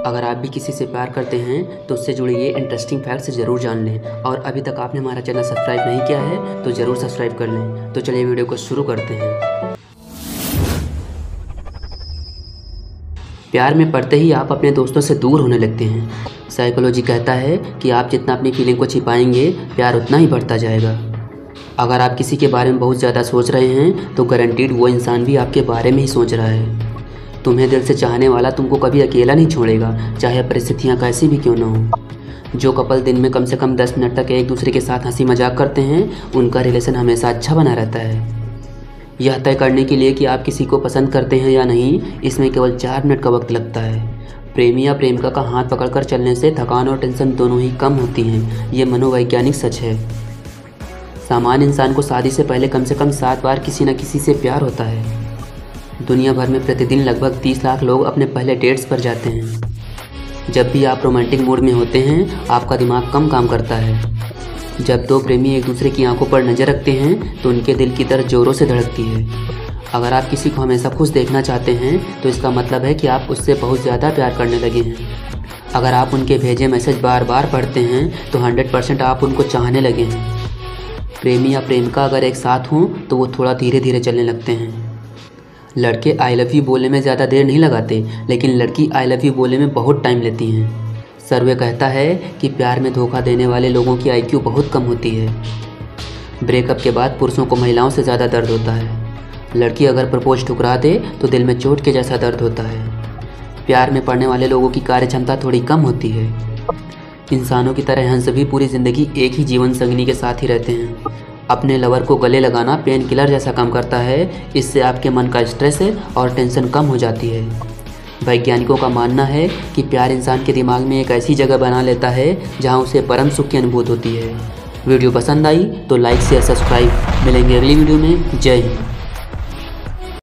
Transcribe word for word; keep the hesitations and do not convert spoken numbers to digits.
अगर आप भी किसी से प्यार करते हैं तो उससे जुड़े ये इंटरेस्टिंग फैक्ट्स ज़रूर जान लें। और अभी तक आपने हमारा चैनल सब्सक्राइब नहीं किया है तो ज़रूर सब्सक्राइब कर लें। तो चलिए वीडियो को शुरू करते हैं। प्यार में पड़ते ही आप अपने दोस्तों से दूर होने लगते हैं। साइकोलॉजी कहता है कि आप जितना अपनी फीलिंग को छिपाएंगे प्यार उतना ही बढ़ता जाएगा। अगर आप किसी के बारे में बहुत ज़्यादा सोच रहे हैं तो गारंटीड वो इंसान भी आपके बारे में ही सोच रहा है। तुम्हें दिल से चाहने वाला तुमको कभी अकेला नहीं छोड़ेगा, चाहे परिस्थितियाँ कैसी भी क्यों ना हो। जो कपल दिन में कम से कम दस मिनट तक एक दूसरे के साथ हंसी मजाक करते हैं उनका रिलेशन हमेशा अच्छा बना रहता है। यह तय करने के लिए कि आप किसी को पसंद करते हैं या नहीं, इसमें केवल चार मिनट का वक्त लगता है। प्रेमी या प्रेमिका का हाथ पकड़कर चलने से थकान और टेंशन दोनों ही कम होती हैं। ये मनोवैज्ञानिक सच है। सामान्य इंसान को शादी से पहले कम से कम सात बार किसी न किसी से प्यार होता है। दुनिया भर में प्रतिदिन लगभग तीस लाख लोग अपने पहले डेट्स पर जाते हैं। जब भी आप रोमांटिक मूड में होते हैं आपका दिमाग कम काम करता है। जब दो प्रेमी एक दूसरे की आंखों पर नज़र रखते हैं तो उनके दिल की तरफ जोरों से धड़कती है। अगर आप किसी को हमेशा खुश देखना चाहते हैं तो इसका मतलब है कि आप उससे बहुत ज़्यादा प्यार करने लगे हैं। अगर आप उनके भेजे मैसेज बार बार पढ़ते हैं तो हंड्रेड परसेंट आप उनको चाहने लगे हैं। प्रेमी या प्रेमिका अगर एक साथ हों तो वो थोड़ा धीरे धीरे चलने लगते हैं। लड़के आई लव यू बोलने में ज़्यादा देर नहीं लगाते, लेकिन लड़की आई लव यू बोलने में बहुत टाइम लेती हैं। सर्वे कहता है कि प्यार में धोखा देने वाले लोगों की आई क्यू बहुत कम होती है। ब्रेकअप के बाद पुरुषों को महिलाओं से ज़्यादा दर्द होता है। लड़की अगर प्रपोज ठुकरा दे तो दिल में चोट के जैसा दर्द होता है। प्यार में पड़ने वाले लोगों की कार्य क्षमता थोड़ी कम होती है। इंसानों की तरह हंस भी पूरी ज़िंदगी एक ही जीवन संगिनी के साथ ही रहते हैं। अपने लवर को गले लगाना पेन किलर जैसा काम करता है। इससे आपके मन का स्ट्रेस और टेंशन कम हो जाती है। वैज्ञानिकों का मानना है कि प्यार इंसान के दिमाग में एक ऐसी जगह बना लेता है जहां उसे परम सुख की अनुभूति होती है। वीडियो पसंद आई तो लाइक शेयर सब्सक्राइब। मिलेंगे अगली वीडियो में। जय हिंद।